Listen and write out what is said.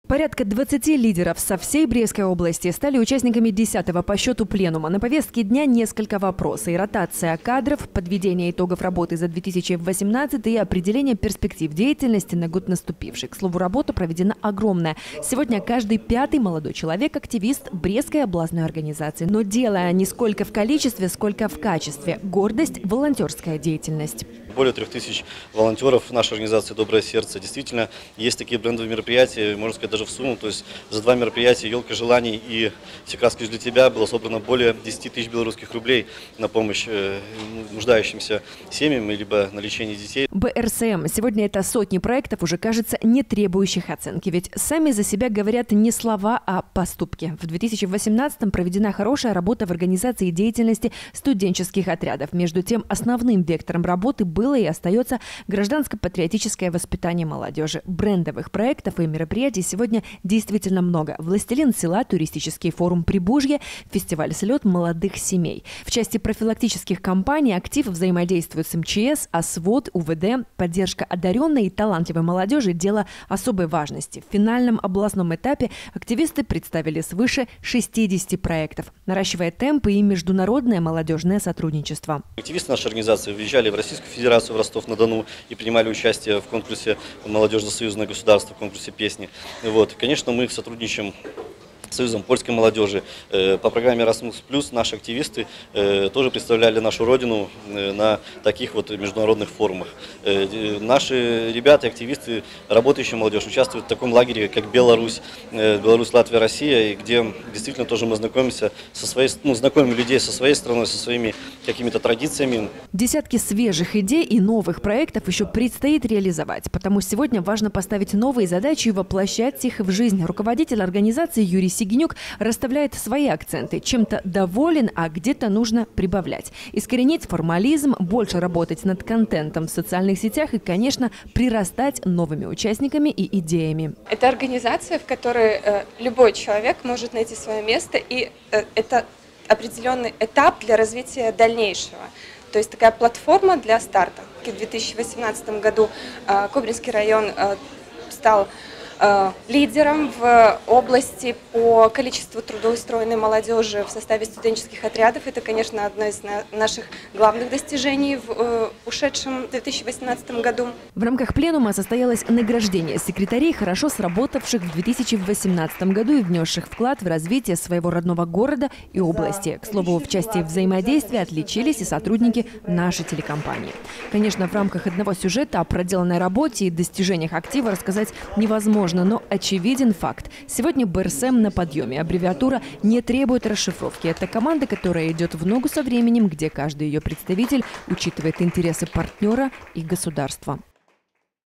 Порядка 20 лидеров со всей Брестской области стали участниками 10-го по счету пленума. На повестке дня несколько вопросов: и ротация кадров, подведение итогов работы за 2018 и определение перспектив деятельности на год наступивший. К слову, работа проведена огромная. Сегодня каждый пятый молодой человек – активист Брестской областной организации. Но дело не сколько в количестве, сколько в качестве. Гордость – волонтерская деятельность. Более 3000 волонтеров в нашей организации «Доброе сердце». Действительно, есть такие брендовые мероприятия, можно сказать, даже в сумму. То есть за 2 мероприятия «Елка желаний» и «Все краски для тебя» было собрано более 10 тысяч белорусских рублей на помощь нуждающимся семьям либо на лечение детей. БРСМ. Сегодня это сотни проектов, уже кажется, не требующих оценки. Ведь сами за себя говорят не слова, а поступки. В 2018-м проведена хорошая работа в организации деятельности студенческих отрядов. Между тем, основным вектором работы было и остается гражданско-патриотическое воспитание молодежи. Брендовых проектов и мероприятий сегодня действительно много. «Властелин села», туристический форум «Прибужье», фестиваль «Слет молодых семей». В части профилактических кампаний актив взаимодействует с МЧС, ОСВОД, УВД. Поддержка одаренной и талантливой молодежи – дело особой важности. В финальном областном этапе активисты представили свыше 60 проектов, наращивая темпы и международное молодежное сотрудничество. Активисты нашей организации выезжали в Российскую Федерацию, в Ростов-на-Дону и принимали участие в конкурсе «Молодежь за союзное государство», в конкурсе песни. Конечно, мы сотрудничаем с Союзом польской молодежи. По программе Erasmus+, наши активисты тоже представляли нашу родину на таких международных форумах. Наши ребята, активисты, работающая молодежь, участвуют в таком лагере, как Беларусь, Латвия, Россия, где действительно тоже мы знакомимся знакомим людей со своей страной, со своими какими-то традициями. Десятки свежих идей и новых проектов еще предстоит реализовать, потому сегодня важно поставить новые задачи и воплощать их в жизнь. Руководитель организации Юрий Сигенюк расставляет свои акценты. Чем-то доволен, а где-то нужно прибавлять. Искоренить формализм, больше работать над контентом в социальных сетях и, конечно, прирастать новыми участниками и идеями. Это организация, в которой любой человек может найти свое место, и это определенный этап для развития дальнейшего. То есть такая платформа для старта. В 2018 году Кобринский район стал лидером в области по количеству трудоустроенной молодежи в составе студенческих отрядов. Это, конечно, одно из наших главных достижений в ушедшем 2018 году. В рамках пленума состоялось награждение секретарей, хорошо сработавших в 2018 году и внесших вклад в развитие своего родного города и области. К слову, в части взаимодействия отличились и сотрудники нашей телекомпании. Конечно, в рамках одного сюжета о проделанной работе и достижениях актива рассказать невозможно. Но очевиден факт. Сегодня БРСМ на подъеме. Аббревиатура не требует расшифровки. Это команда, которая идет в ногу со временем, где каждый ее представитель учитывает интересы партнера и государства.